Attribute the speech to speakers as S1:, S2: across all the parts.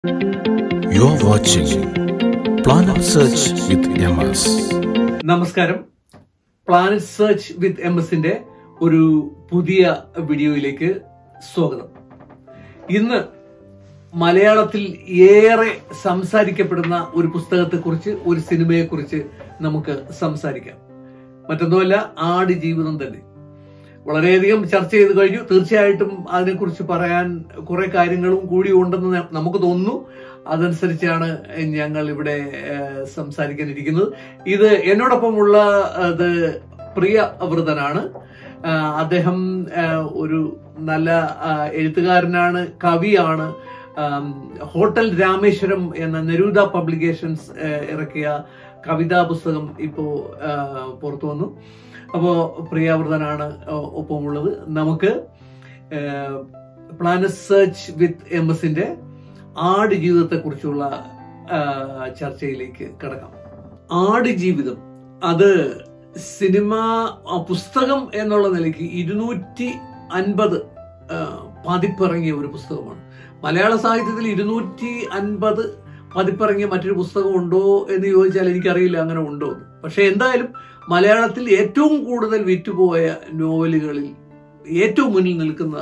S1: You're watching Planet Search with MS.
S2: നമസ്കാരം. Planet search with MS-ന്റെ ഒരു പുതിയ വീഡിയോയിലേക്ക് സ്വാഗതം. ഇന്ന് മലയാളത്തിൽ ഏറെ സംസാരിക്കപ്പെടുന്ന ഒരു പുസ്തകത്തെക്കുറിച്ച്, ഒരു സിനിമയെക്കുറിച്ച് നമുക്ക് സംസാരിക്കാം. മറ്റൊന്നുമല്ല, ആടുജീവിതം തന്നെ. വളരെയധികം ചർച്ച ചെയ്ത് കഴിഞ്ഞു. തീർച്ചയായിട്ടും അതിനെക്കുറിച്ച് പറയാൻ കുറെ കാര്യങ്ങളും കൂടി ഉണ്ടെന്ന് നമുക്ക് തോന്നുന്നു. അതനുസരിച്ചാണ് ഞങ്ങൾ ഇവിടെ സംസാരിക്കാനിരിക്കുന്നത്. ഇത് എന്നോടൊപ്പമുള്ള അത് പ്രിയവ്രതനാണ്. അദ്ദേഹം ഒരു നല്ല എഴുത്തുകാരനാണ്, കവിയാണ്. ഹോട്ടൽ രാമേശ്വരം എന്ന നെരൂദ പബ്ലിക്കേഷൻസ് ഇറക്കിയ കവിതാ പുസ്തകം ഇപ്പോ പുറത്തു വന്നു. അപ്പോ പ്രിയവ്രതനാണ് ഒപ്പമുള്ളത്. നമുക്ക് പ്ലാനറ്റ് സെർച്ച് വിത്ത് MS-ന്റെ ആടുജീവിതത്തെ കുറിച്ചുള്ള ചർച്ചയിലേക്ക് കടക്കാം. ആടുജീവിതം അത് സിനിമ പുസ്തകം എന്നുള്ള നിലയ്ക്ക് 250 പതിപ്പിറങ്ങിയ ഒരു പുസ്തകമാണ്. മലയാള സാഹിത്യത്തിൽ 250 പതിപ്പിറങ്ങിയ മറ്റൊരു പുസ്തകം ഉണ്ടോ എന്ന് ചോദിച്ചാൽ എനിക്കറിയില്ല അങ്ങനെ ഉണ്ടോ എന്ന്. പക്ഷെ എന്തായാലും മലയാളത്തിൽ ഏറ്റവും കൂടുതൽ വിറ്റുപോയ നോവലുകളിൽ ഏറ്റവും മുന്നിൽ നിൽക്കുന്ന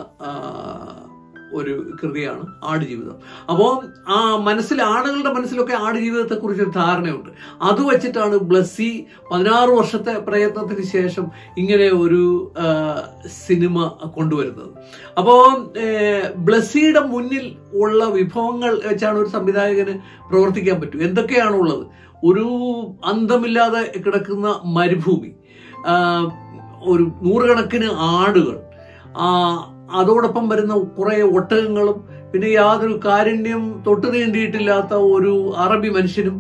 S2: ഒരു കൃതിയാണ് ആടുജീവിതം. അപ്പോൾ ആളുകളുടെ മനസ്സിലൊക്കെ ആടുജീവിതത്തെ കുറിച്ചൊരു ധാരണയുണ്ട്. അത് വെച്ചിട്ടാണ് ബ്ലസ്സി 16 വർഷത്തെ പ്രയത്നത്തിന് ശേഷം ഇങ്ങനെ ഒരു സിനിമ കൊണ്ടുവരുന്നത്. അപ്പോൾ ബ്ലസ്സിയുടെ മുന്നിൽ ഉള്ള വിഭവങ്ങൾ വെച്ചാണ് ഒരു സംവിധായകന് പ്രവർത്തിക്കാൻ പറ്റൂ. എന്തൊക്കെയാണുള്ളത്? ഒരു അന്തമില്ലാതെ കിടക്കുന്ന മരുഭൂമി, ഒരു 100 കണക്കിന് ആടുകൾ, അതോടൊപ്പം വരുന്ന കുറെ ഒട്ടകങ്ങളും, പിന്നെ യാതൊരു കാരുണ്യം തൊട്ടു നീണ്ടിയിട്ടില്ലാത്ത ഒരു അറബി മനുഷ്യനും,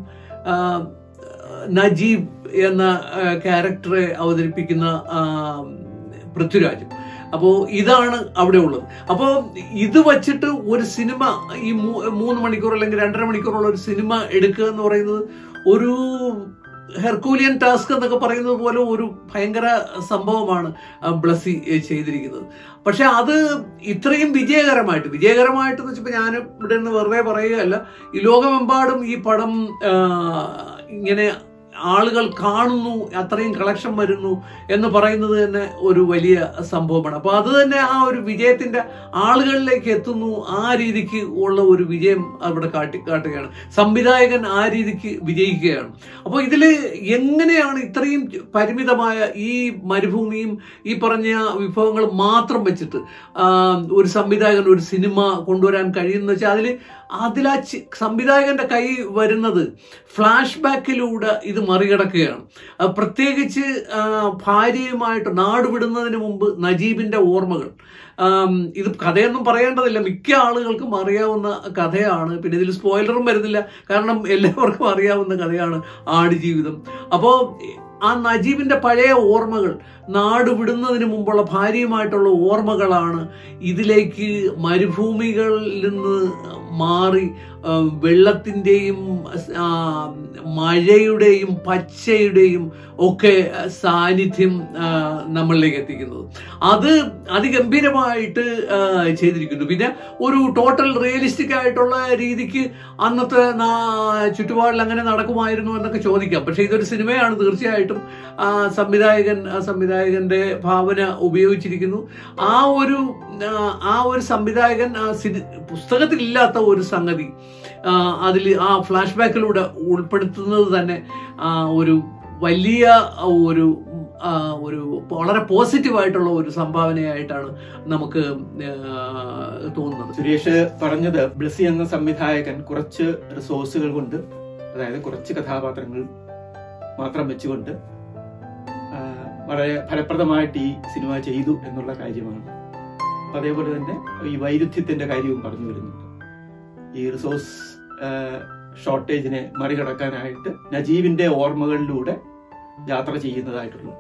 S2: നജീബ് എന്ന ക്യാരക്ടറെ അവതരിപ്പിക്കുന്ന പൃഥ്വിരാജും. അപ്പോ ഇതാണ് അവിടെ ഉള്ളത്. അപ്പോ ഇത് വച്ചിട്ട് ഒരു സിനിമ, ഈ 3 മണിക്കൂർ അല്ലെങ്കിൽ 2.5 മണിക്കൂറുള്ള ഒരു സിനിമ എടുക്കുക എന്ന് പറയുന്നത് ഒരു ഹെർക്കൂലിയൻ ടാസ്ക് എന്നൊക്കെ പറയുന്നത് പോലെ ഒരു ഭയങ്കര സംഭവമാണ് ബ്ലസ്സി ചെയ്തിരിക്കുന്നത്. പക്ഷെ അത് ഇത്രയും വിജയകരമായിട്ട് വെച്ചപ്പോൾ ഞാൻ ഇവിടെ നിന്ന് വെറുതെ പറയുകയല്ല, ഈ ലോകമെമ്പാടും ഈ പടം ഇങ്ങനെ ആളുകൾ കാണുന്നു, അത്രയും കളക്ഷൻ വരുന്നു എന്ന് പറയുന്നത് തന്നെ ഒരു വലിയ സംഭവമാണ്. അപ്പൊ അത് തന്നെ ആ ഒരു വിജയത്തിന്റെ ആളുകളിലേക്ക് എത്തുന്നു. ആ രീതിക്ക് ഉള്ള ഒരു വിജയം അവിടെ കാട്ടുകയാണ്. സംവിധായകൻ ആ രീതിക്ക് വിജയിക്കുകയാണ്. അപ്പൊ ഇതില് എങ്ങനെയാണ് ഇത്രയും പരിമിതമായ ഈ മരുഭൂമിയും ഈ പറഞ്ഞ വിഭവങ്ങൾ മാത്രം വെച്ചിട്ട് ഒരു സംവിധായകൻ ഒരു സിനിമ കൊണ്ടുവരാൻ കഴിയുന്ന വെച്ചാൽ അതിലാ സംവിധായകന്റെ കൈ വരുന്നത് ഫ്ലാഷ് ബാക്കിലൂടെ ഇത് മറികടക്കുകയാണ്. പ്രത്യേകിച്ച് ഭാര്യയുമായിട്ട് നാടുവിടുന്നതിന് മുമ്പ് നജീബിന്റെ ഓർമ്മകൾ. ഇത് കഥയൊന്നും പറയേണ്ടതില്ല, മിക്ക ആളുകൾക്കും അറിയാവുന്ന കഥയാണ്. പിന്നെ ഇതിൽ സ്പോയിലറും വരുന്നില്ല, കാരണം എല്ലാവർക്കും അറിയാവുന്ന കഥയാണ് ആടുജീവിതം. അപ്പോ ആ നജീബിന്റെ പഴയ ഓർമ്മകൾ, നാട് വിടുന്നതിന് മുമ്പുള്ള ഭാര്യയുമായിട്ടുള്ള ഓർമ്മകളാണ് ഇതിലേക്ക് മരുഭൂമികളിൽ നിന്ന് മാറി വെള്ളത്തിന്റെയും മഴയുടെയും പച്ചയുടെയും ഒക്കെ സാന്നിധ്യം നമ്മളിലേക്ക് എത്തിക്കുന്നത്. അത് അതിഗംഭീരമായിട്ട് ചെയ്തിരിക്കുന്നു. പിന്നെ ഒരു ടോട്ടൽ റിയലിസ്റ്റിക് ആയിട്ടുള്ള രീതിക്ക് അന്നത്തെ ചുറ്റുപാടിൽ അങ്ങനെ നടക്കുമായിരുന്നു എന്നൊക്കെ ചോദിക്കാം. പക്ഷെ ഇതൊരു സിനിമയാണ്. തീർച്ചയായിട്ടും സംവിധായകന്റെ ഭാവന ഉപയോഗിച്ചിരിക്കുന്നു. ആ ഒരു സംവിധായകൻ പുസ്തകത്തിൽ ഇല്ലാത്ത ഒരു സംഗതി അതിൽ ആ ഫ്ലാഷ് ബാക്കിലൂടെ ഉൾപ്പെടുത്തുന്നത് തന്നെ ഒരു വലിയ ഒരു വളരെ പോസിറ്റീവായിട്ടുള്ള ഒരു സംഭാവനയായിട്ടാണ് നമുക്ക് തോന്നുന്നത്.
S3: സുരേഷ് പറഞ്ഞത്, ബ്ലസ്സി എന്ന സംവിധായകൻ കുറച്ച് റിസോഴ്സുകൾ കൊണ്ട്, അതായത് കുറച്ച് കഥാപാത്രങ്ങൾ മാത്രം വെച്ചുകൊണ്ട് വളരെ ഫലപ്രദമായിട്ട് ഈ സിനിമ ചെയ്തു എന്നുള്ള കാര്യമാണ്. അതേപോലെ തന്നെ ഈ വൈരുദ്ധ്യത്തിന്റെ കാര്യവും പറഞ്ഞു വരുന്നുണ്ട്. ഈ റിസോഴ്സ് ഷോർട്ടേജിനെ മറികടക്കാനായിട്ട് നജീബിന്റെ ഓർമ്മകളിലൂടെ യാത്ര ചെയ്യുന്നതായിട്ടുള്ളത്.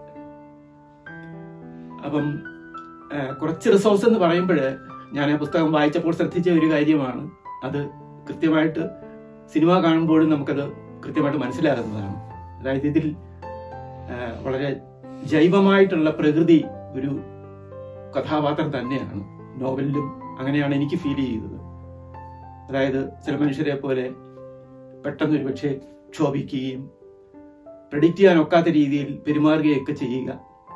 S3: അപ്പം കുറച്ച് റിസോഴ്സ് എന്ന് പറയുമ്പോൾ ഞാൻ ആ പുസ്തകം വായിച്ചപ്പോൾ ശ്രദ്ധിച്ച ഒരു കാര്യമാണ്, അത് കൃത്യമായിട്ട് സിനിമ കാണുമ്പോഴും നമുക്കത് കൃത്യമായിട്ട് മനസ്സിലാകുന്നതാണ്. അതായത് ഇതിൽ വളരെ ജൈവമായിട്ടുള്ള പ്രകൃതി ഒരു കഥാപാത്രം തന്നെയാണ്. നോവലിലും അങ്ങനെയാണ് എനിക്ക് ഫീൽ ചെയ്തത്. അതായത് ചില മനുഷ്യരെ പോലെ പെട്ടെന്നൊരു പക്ഷേ ക്ഷോഭിക്കുകയും പ്രെഡിക്റ്റ് ചെയ്യാൻ ഒക്കാത്ത രീതിയിൽ പെരുമാറുകയൊക്കെ ചെയ്യുക.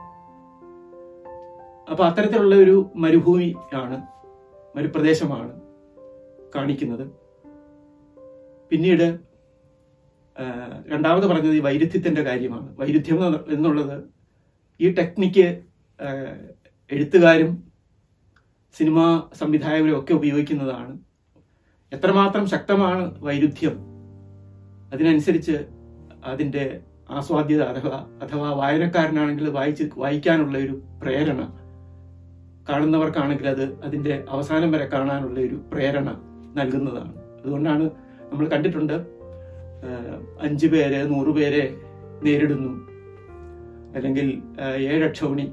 S3: അപ്പൊ അത്തരത്തിലുള്ള ഒരു മരുഭൂമി ആണ്, മരുപ്രദേശമാണ് കാണിക്കുന്നത്. പിന്നീട് രണ്ടാമത് പറഞ്ഞത് ഈ വൈരുദ്ധ്യത്തിന്റെ കാര്യമാണ്. വൈരുദ്ധ്യം എന്നുള്ളത് ഈ ടെക്നിക്ക് എഴുത്തുകാരും സിനിമാ സംവിധായകരും ഒക്കെ ഉപയോഗിക്കുന്നതാണ്. എത്രമാത്രം ശക്തമാണ് വൈരുദ്ധ്യം, അതിനനുസരിച്ച് അതിൻ്റെ ആസ്വാദ്യത അഥവാ വായനക്കാരനാണെങ്കിൽ വായിക്കാനുള്ള ഒരു പ്രേരണ, കാണുന്നവർക്കാണെങ്കിൽ അതിൻ്റെ അവസാനം വരെ കാണാനുള്ള ഒരു പ്രേരണ നൽകുന്നതാണ്. അതുകൊണ്ടാണ് നമ്മൾ കണ്ടിട്ടുണ്ട് 5 പേര് 100 പേരെ നേരിടുന്നു, അല്ലെങ്കിൽ 7 അക്ഷൗണി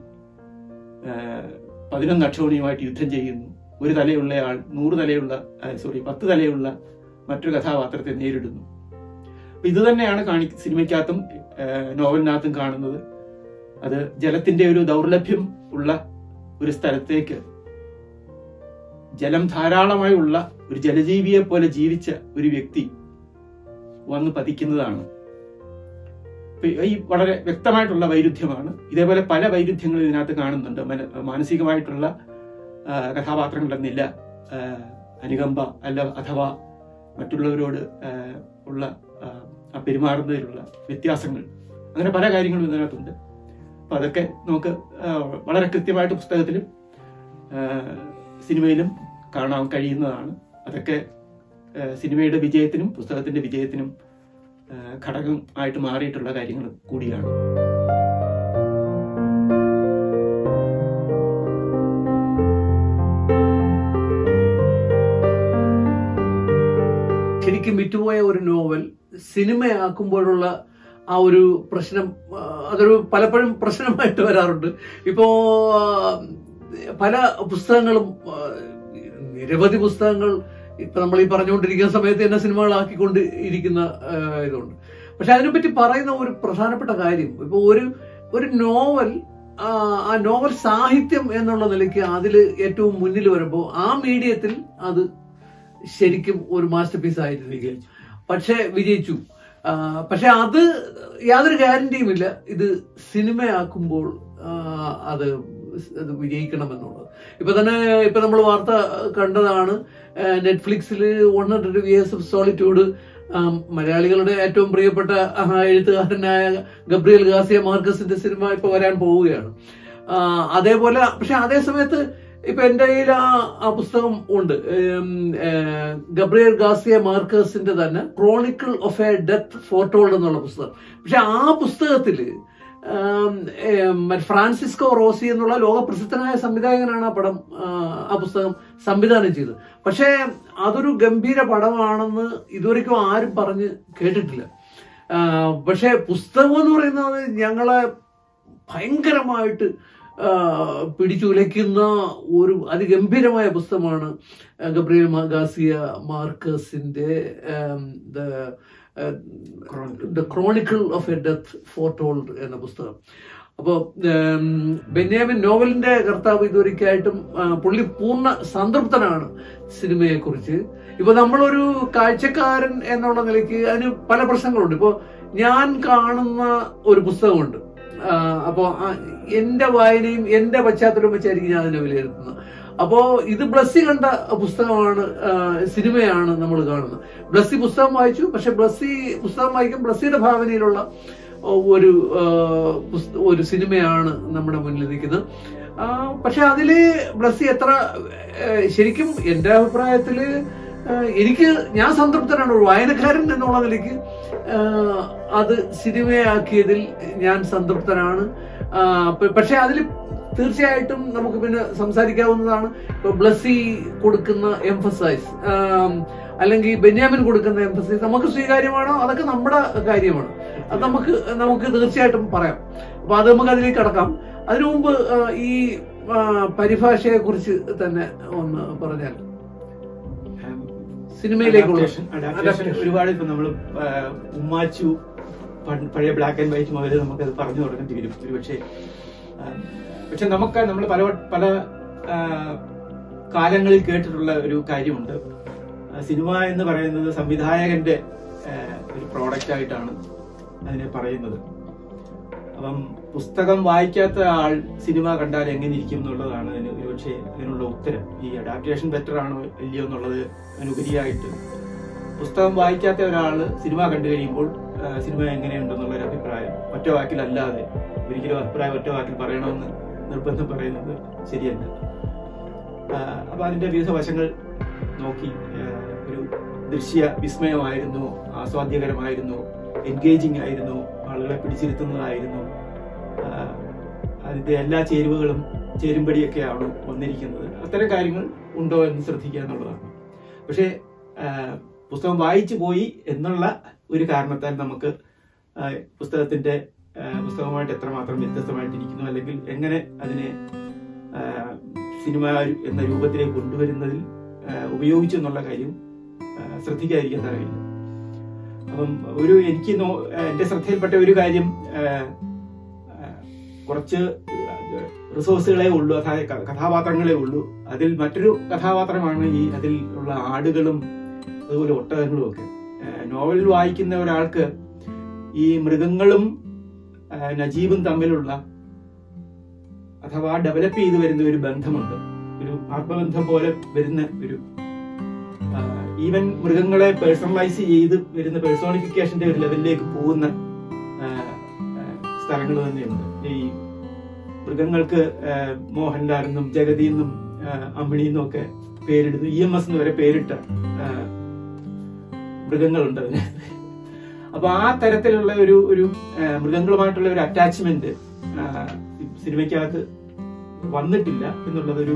S3: 11 അക്ഷൗണിയുമായിട്ട് യുദ്ധം ചെയ്യുന്നു, 1 തലയുള്ള ആൾ 10 തലയുള്ള മറ്റൊരു കഥാപാത്രത്തെ നേരിടുന്നു. അപ്പൊ ഇത് തന്നെയാണ് സിനിമയ്ക്കകത്തും നോവലിനകത്തും കാണുന്നത്. അത് ജലത്തിന്റെ ഒരു ദൗർലഭ്യം ഉള്ള ഒരു സ്ഥലത്തേക്ക് ജലം ധാരാളമായി ഉള്ള ഒരു ജലജീവിയെ പോലെ ജീവിച്ച ഒരു വ്യക്തി വന്ന് പതിക്കുന്നതാണ്. ഈ വളരെ വ്യക്തമായിട്ടുള്ള വൈരുദ്ധ്യമാണ്. ഇതേപോലെ പല വൈരുദ്ധ്യങ്ങളും ഇതിനകത്ത് കാണുന്നുണ്ട്. മാനസികമായിട്ടുള്ള കഥാപാത്രങ്ങളെന്നില്ല, അനുകമ്പ അഥവാ മറ്റുള്ളവരോട് ഉള്ള പെരുമാറുന്നതിലുള്ള വ്യത്യാസങ്ങൾ, അങ്ങനെ പല കാര്യങ്ങളും ഇതിനകത്തുണ്ട്. അപ്പൊ അതൊക്കെ നമുക്ക് വളരെ കൃത്യമായിട്ട് പുസ്തകത്തിലും സിനിമയിലും കാണാൻ കഴിയുന്നതാണ്. അതൊക്കെ സിനിമയുടെ വിജയത്തിനും പുസ്തകത്തിന്റെ വിജയത്തിനും ഘടകം ആയിട്ട് മാറിയിട്ടുള്ള കാര്യങ്ങൾ കൂടിയാണ്.
S2: ശരിക്കും വിറ്റുപോയ ഒരു നോവൽ സിനിമയാക്കുമ്പോഴുള്ള ആ ഒരു പ്രശ്നം, അതൊരു പലപ്പോഴും പ്രശ്നമായിട്ട് വരാറുണ്ട്. ഇപ്പോ പല പുസ്തകങ്ങളും, നിരവധി പുസ്തകങ്ങൾ ഇപ്പൊ നമ്മൾ ഈ പറഞ്ഞുകൊണ്ടിരിക്കുന്ന സമയത്ത് തന്നെ സിനിമകളാക്കിക്കൊണ്ട് ഇരിക്കുന്ന ഇതുണ്ട്. പക്ഷെ അതിനെപ്പറ്റി പറയുന്ന ഒരു പ്രധാനപ്പെട്ട കാര്യം, ഇപ്പൊ ഒരു നോവൽ, ആ നോവൽ സാഹിത്യം എന്നുള്ള നിലയ്ക്ക് അതിൽ ഏറ്റവും മുന്നിൽ വരുമ്പോൾ ആ മീഡിയത്തിൽ അത് ശരിക്കും ഒരു മാസ്റ്റർ പീസ് ആയിട്ട് പക്ഷെ വിജയിച്ചു. പക്ഷെ അത് യാതൊരു ഗ്യാരണ്ടിയുമില്ല ഇത് സിനിമയാക്കുമ്പോൾ അത് വിജയിക്കണമെന്നുള്ളത്. ഇപ്പൊ നമ്മൾ വാർത്ത കണ്ടതാണ്, നെറ്റ്ഫ്ലിക്സിൽ 100 Years of Solitude മലയാളികളുടെ ഏറ്റവും പ്രിയപ്പെട്ട എഴുത്തുകാരനായ ഗബ്രിയേൽ ഗാർസിയ മാർക്കസിന്റെ സിനിമ ഇപ്പൊ വരാൻ പോവുകയാണ്. അതേപോലെ പക്ഷെ അതേ സമയത്ത് ഇപ്പൊ എന്റെ കയ്യിൽ ആ പുസ്തകം ഉണ്ട്, ഗബ്രിയേൽ ഗാർസിയ മാർക്കസിന്റെ തന്നെ chronicle of a death foretold എന്നുള്ള പുസ്തകം. പക്ഷെ ആ പുസ്തകത്തില് ഫ്രാൻസിസ്കോ റോസി എന്നുള്ള ലോകപ്രസിദ്ധനായ സംവിധായകനാണ് ആ പുസ്തകം സംവിധാനം ചെയ്തത്. പക്ഷെ അതൊരു ഗംഭീര പടമാണെന്ന് ഇതുവരെയ്ക്കും ആരും പറഞ്ഞ് കേട്ടിട്ടില്ല. പക്ഷെ പുസ്തകം എന്ന് പറയുന്നത് ഞങ്ങളെ ഭയങ്കരമായിട്ട് പിടിച്ചുലയ്ക്കുന്ന ഒരു അതിഗംഭീരമായ പുസ്തകമാണ് ഗബ്രിയേൽ ഗാർസിയ മാർക്കസിന്റെ the chronicle of a death foretold എന്ന പുസ്തകം. അപ്പോൾ ബെന്യാമിൻ നോവലിന്റെ കർത്താവ് ഇതുവരെയ്ക്കായിട്ടും പുള്ളി പൂർണ്ണ സംതൃപ്തനാണ് സിനിമയെ കുറിച്ച്. ഇപ്പൊ നമ്മളൊരു കാഴ്ചക്കാരൻ എന്നുള്ള നിലയ്ക്ക് അതിന് പല പ്രശ്നങ്ങളുണ്ട്. ഇപ്പോ ഞാൻ കാണുന്ന ഒരു പുസ്തകമുണ്ട്, അപ്പോ എന്റെ വായനയും എന്റെ പശ്ചാത്തലവും വെച്ചായിരിക്കും ഞാൻ അതിനെ വിലയിരുത്തുന്നത്. അപ്പോ ഇത് ബ്ലസ്സി കണ്ട പുസ്തകമാണ്, സിനിമയാണ് നമ്മൾ കാണുന്നത്. ബ്ലസ്സി പുസ്തകം വായിച്ചു, പക്ഷെ ബ്ലസ്സി പുസ്തകം വായിക്കും ബ്ലസ്സിയുടെ ഭാവനയിലുള്ള ഒരു സിനിമയാണ് നമ്മുടെ മുന്നിൽ നിൽക്കുന്നത്. പക്ഷെ അതില് ബ്ലസ്സി എത്ര ശരിക്കും എന്റെ അഭിപ്രായത്തില് ഞാൻ സംതൃപ്തനാണ്. ഒരു വായനക്കാരൻ എന്നുള്ള നിലയ്ക്ക് അത് സിനിമയാക്കിയതിൽ ഞാൻ സംതൃപ്തനാണ്. പക്ഷെ അതിൽ തീർച്ചയായിട്ടും നമുക്ക് പിന്നെ സംസാരിക്കാവുന്നതാണ്. ഇപ്പൊ ബ്ലസ്സി കൊടുക്കുന്ന എംഫസൈസ് അല്ലെങ്കിൽ ബെന്യാമിൻ കൊടുക്കുന്ന എംഫസൈസ് നമുക്ക് സ്വീകാര്യമാണോ, അതൊക്കെ നമ്മുടെ കാര്യമാണ്. അത് നമുക്ക് തീർച്ചയായിട്ടും പറയാം. അപ്പൊ അത് നമുക്ക് അതിലേക്ക് കടക്കാം. അതിനു മുമ്പ് ഈ പരിഭാഷയെ കുറിച്ച് തന്നെ ഒന്ന് പറഞ്ഞാൽ, സിനിമയിലേക്കുള്ള
S3: ഒരുപാട് ഇപ്പൊ നമ്മൾ ഉമ്മാച്ചു പഴയ ബ്ലാക്ക് ആൻഡ് വൈറ്റ് മുതൽ നമുക്കത് പറഞ്ഞു തുടങ്ങേണ്ടി വരും ഒരുപക്ഷെ. പക്ഷെ നമ്മൾ പല കാലങ്ങളിൽ കേട്ടിട്ടുള്ള ഒരു കാര്യമുണ്ട്, സിനിമ എന്ന് പറയുന്നത് സംവിധായകന്റെ ഒരു പ്രോഡക്റ്റ് ആയിട്ടാണ് അതിനെ പറയുന്നത്. അപ്പം പുസ്തകം വായിക്കാത്ത ആൾ സിനിമ കണ്ടാൽ എങ്ങനെ ഇരിക്കും എന്നുള്ളതാണ് ഒരുപക്ഷെ അതിനുള്ള ഉത്തരം. ഈ അഡാപ്റ്റേഷൻ ബെറ്റർ ആണോ ഇല്ലയോ എന്നുള്ളത് അതിനുപരിയായിട്ട് പുസ്തകം വായിക്കാത്ത ഒരാള് സിനിമ കണ്ടു കഴിയുമ്പോൾ സിനിമ എങ്ങനെയുണ്ടെന്നുള്ളൊരു അഭിപ്രായം ഒറ്റ വാക്കിലല്ലാതെ, ഒരിക്കലും അഭിപ്രായം ഒറ്റ വാക്കിൽ പറയണമെന്ന് നിർബന്ധം പറയുന്നത് ശരിയല്ല. അപ്പൊ അതിന്റെ വിവിധ വശങ്ങൾ നോക്കി ഒരു ദൃശ്യ വിസ്മയമായിരുന്നു, ആസ്വാദ്യകരമായിരുന്നു, എൻഗേജിങ് ആയിരുന്നു, ആളുകളെ പിടിച്ചിരുത്തുന്നതായിരുന്നു, അതിന്റെ എല്ലാ ചേരുമ്പടിയൊക്കെയാണ് വന്നിരിക്കുന്നത്. അത്തരം കാര്യങ്ങൾ ഉണ്ടോ എന്ന് ശ്രദ്ധിക്കുക എന്നുള്ളതാണ്. പക്ഷെ പുസ്തകം വായിച്ചു പോയി എന്നുള്ള ഒരു കാരണത്താൽ നമുക്ക് പുസ്തകമായിട്ട് എത്രമാത്രം വ്യത്യസ്തമായിട്ടിരിക്കുന്നു, അല്ലെങ്കിൽ എങ്ങനെ അതിനെ സിനിമ എന്ന രൂപത്തിലേക്ക് കൊണ്ടുവരുന്നതിൽ ഉപയോഗിച്ചു എന്നുള്ള കാര്യം ശ്രദ്ധിക്കാതിരിക്കാൻ തരവില്ല. അപ്പം എനിക്ക് എന്റെ ശ്രദ്ധയിൽപ്പെട്ട ഒരു കാര്യം, കുറച്ച് റിസോഴ്സുകളെ ഉള്ളൂ, അതായത് കഥാപാത്രങ്ങളെ ഉള്ളൂ. അതിൽ മറ്റൊരു കഥാപാത്രമാണ് അതിൽ ഉള്ള ആടുകളും അതുപോലെ ഒട്ടകങ്ങളും ഒക്കെ. നോവൽ വായിക്കുന്ന ഒരാൾക്ക് ഈ മൃഗങ്ങളും നജീബും തമ്മിലുള്ള അഥവാ ഡെവലപ്പ് ചെയ്ത് വരുന്ന ഒരു ബന്ധമുണ്ട്, ഒരു ആത്മബന്ധം പോലെ വരുന്ന ഒരു, ഈവൻ മൃഗങ്ങളെ പേഴ്സണലൈസ് ചെയ്ത് വരുന്ന പേഴ്സോണിഫിക്കേഷന്റെ ഒരു ലെവലിലേക്ക് പോകുന്ന സ്ഥലങ്ങൾ തന്നെയുണ്ട്. ഈ മൃഗങ്ങൾക്ക് മോഹൻലാൽ എന്നും ജഗതി എന്നും അമ്മിണി എന്നും ഒക്കെ പേരിടുന്നു, EMS എന്ന് വരെ പേരിട്ട മൃഗങ്ങളുണ്ട് അതിന്. അപ്പൊ ആ തരത്തിലുള്ള ഒരു മൃഗങ്ങളുമായിട്ടുള്ള ഒരു അറ്റാച്ച്മെന്റ് സിനിമയ്ക്കകത്ത് വന്നിട്ടില്ല എന്നുള്ളതൊരു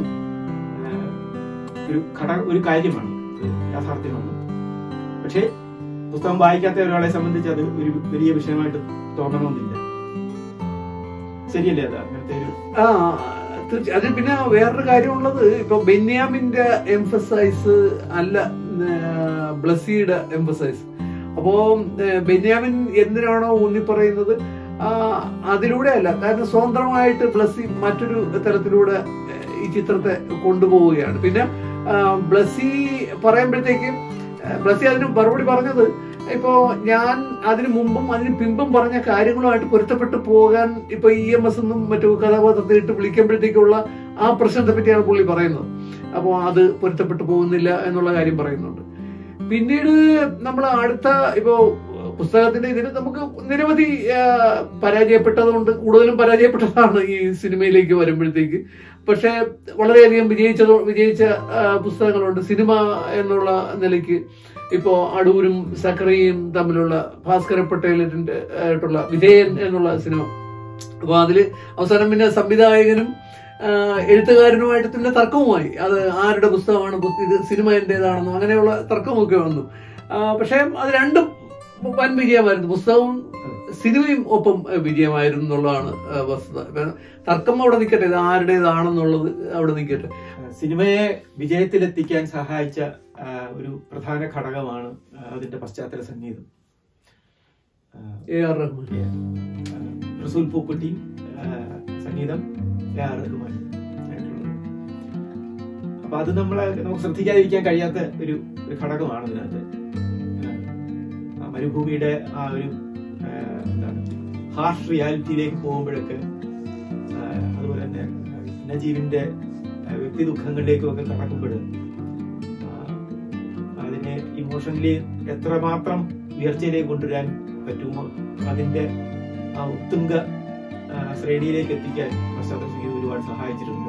S3: ഒരു കാര്യമാണ്, യാഥാർത്ഥ്യമാണ്. പക്ഷെ പുസ്തകം വായിക്കാത്ത ഒരാളെ സംബന്ധിച്ച് അത് ഒരു വലിയ വിഷയമായിട്ട് തോന്നണമെന്നില്ല. ശരിയല്ലേ? അത് അങ്ങനത്തെ ഒരു
S2: അത് പിന്നെ വേറൊരു കാര്യമുള്ളത്, ഇപ്പൊ ബെന്യാമിന്റെ എംഫസൈസ് അല്ല ബ്ലസ്സിയുടെ എംഫസൈസ്. അപ്പോ ബെന്യാമിൻ എന്തിനാണോ ഊന്നി പറയുന്നത് അതിലൂടെ അല്ല, കാരണം സ്വതന്ത്രമായിട്ട് ബ്ലസ്സി മറ്റൊരു തരത്തിലൂടെ ഈ ചിത്രത്തെ കൊണ്ടുപോവുകയാണ്. പിന്നെ ബ്ലസ്സി പറയുമ്പോഴത്തേക്കും ബ്ലസ്സി അതിന് മറുപടി പറഞ്ഞത്, ഇപ്പോ ഞാൻ അതിനു മുമ്പും അതിന് പിമ്പും പറഞ്ഞ കാര്യങ്ങളുമായിട്ട് പൊരുത്തപ്പെട്ടു പോകാൻ ഇപ്പൊ EMS എന്നും മറ്റു കഥാപാത്രത്തെ ഇട്ട് വിളിക്കുമ്പോഴത്തേക്കുള്ള ആ പ്രശ്നത്തെ പറ്റിയാണ് പുള്ളി പറയുന്നത്. അപ്പോ അത് പൊരുത്തപ്പെട്ടു പോകുന്നില്ല എന്നുള്ള കാര്യം പറയുന്നുണ്ട്. പിന്നീട് നമ്മൾ അടുത്ത ഇപ്പോ പുസ്തകത്തിന്റെ ഇതിന് നമുക്ക് നിരവധി പരാജയപ്പെട്ടതുകൊണ്ട്, കൂടുതലും പരാജയപ്പെട്ടതാണ് ഈ സിനിമയിലേക്ക് വരുമ്പോഴത്തേക്ക്. പക്ഷെ വളരെയധികം വിജയിച്ച പുസ്തകങ്ങളുണ്ട്. സിനിമ എന്നുള്ള നിലയ്ക്ക് ഇപ്പോ അടൂരും സക്കറിയും തമ്മിലുള്ള ഭാസ്കര പട്ടേലിന്റെ ആയിട്ടുള്ള വിജയൻ എന്നുള്ള സിനിമ. അപ്പൊ അതില് അവസാനം പിന്നെ സംവിധായകനും എഴുത്തുകാരനുമായിട്ട് പിന്നെ തർക്കവുമായി, അത് ആരുടെ പുസ്തകമാണ്, ഇത് സിനിമ എന്റേതാണെന്നോ അങ്ങനെയുള്ള തർക്കമൊക്കെ വന്നു. പക്ഷെ അത് രണ്ടും വൻ വിജയമായിരുന്നു, പുസ്തകവും സിനിമയും ഒപ്പം വിജയമായിരുന്നു എന്നുള്ളതാണ് വസ്തുത. തർക്കം അവിടെ നിൽക്കട്ടെ, ഇത് ആരുടേതാണെന്നുള്ളത് അവിടെ നിൽക്കട്ടെ.
S3: സിനിമയെ വിജയത്തിലെത്തിക്കാൻ സഹായിച്ച ഒരു പ്രധാന ഘടകമാണ് അതിന്റെ പശ്ചാത്തല സംഗീതം.
S2: AR റഹ്മാൻ,
S3: റസൂൽ പൂക്കുട്ടി, സംഗീതം AR റഹ്മാൻ. അപ്പൊ അത് നമുക്ക് ശ്രദ്ധിക്കാതിരിക്കാൻ കഴിയാത്ത ഒരു ഘടകമാണ് ഇതിനകത്ത്. മരുഭൂമിയുടെ ആ ഒരു എന്താണ് ഹാർഷ് റിയാലിറ്റിയിലേക്ക് പോകുമ്പോഴൊക്കെ, അതുപോലെ തന്നെ നജീബിന്റെ വ്യക്തി ദുഃഖങ്ങളിലേക്കും ഒക്കെ കടക്കുമ്പോൾ അതിനെ ഇമോഷണലി എത്രമാത്രം ഉയർച്ചയിലേക്ക് കൊണ്ടുവരാൻ പറ്റുമോ അതിന്റെ ആ ഉത്തുംഗ ശ്രേണിയിലേക്ക് എത്തിക്കാൻ പശ്ചാത്തല സംഗീതം ഒരുപാട് സഹായിച്ചിട്ടുണ്ട്.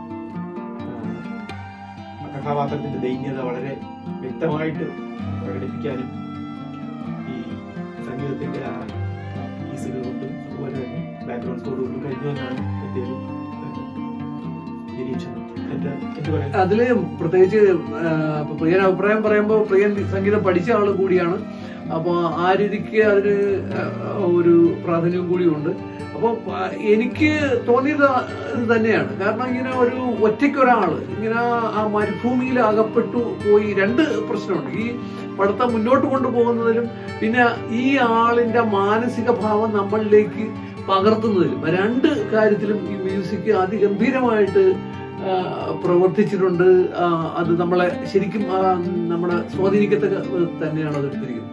S3: കഥാപാത്രത്തിന്റെ ദൈന്യത വളരെ വ്യക്തമായിട്ട് പ്രകടിപ്പിക്കാനും ഈ സംഗീതത്തിന്റെ ആ ഈസുകൾ കൊണ്ടും അതുപോലെ തന്നെ ബാക്ക്ഗ്രൗണ്ട് സ്കോർ കൊണ്ടും കഴിഞ്ഞുവെന്നാണ് എന്റെ ഒരു നിരീക്ഷണം.
S2: അതില് പ്രത്യേകിച്ച് പ്രിയൻ അഭിപ്രായം പറയുമ്പോൾ പ്രിയൻ സംഗീതം പഠിച്ച ആള് കൂടിയാണ്. അപ്പൊ ആ രീതിക്ക് അതിന് ഒരു പ്രാധാന്യം കൂടിയുണ്ട്. അപ്പൊ എനിക്ക് തോന്നിയത് ഇത് തന്നെയാണ്. കാരണം ഇങ്ങനെ ഒരു ഒറ്റയ്ക്കൊരാള് ഇങ്ങനെ ആ മരുഭൂമിയിൽ അകപ്പെട്ടു പോയി. രണ്ട് പ്രശ്നമുണ്ട് ഈ പഠിത്തം മുന്നോട്ട് കൊണ്ടുപോകുന്നതിലും പിന്നെ ഈ ആളിന്റെ മാനസിക ഭാവം നമ്മളിലേക്ക് പകർത്തുന്നതിലും. രണ്ട് കാര്യത്തിലും ഈ മ്യൂസിക് അതിഗംഭീരമായിട്ട് പ്രവർത്തിച്ചിട്ടുണ്ട്. അത് നമ്മളെ ശരിക്കും നമ്മളെ സ്വാധീനിക്കത്തക്ക തന്നെയാണ് അത് എടുത്തിരിക്കുന്നത്.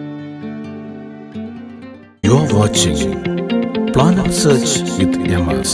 S1: You are watching Planet Search with MS.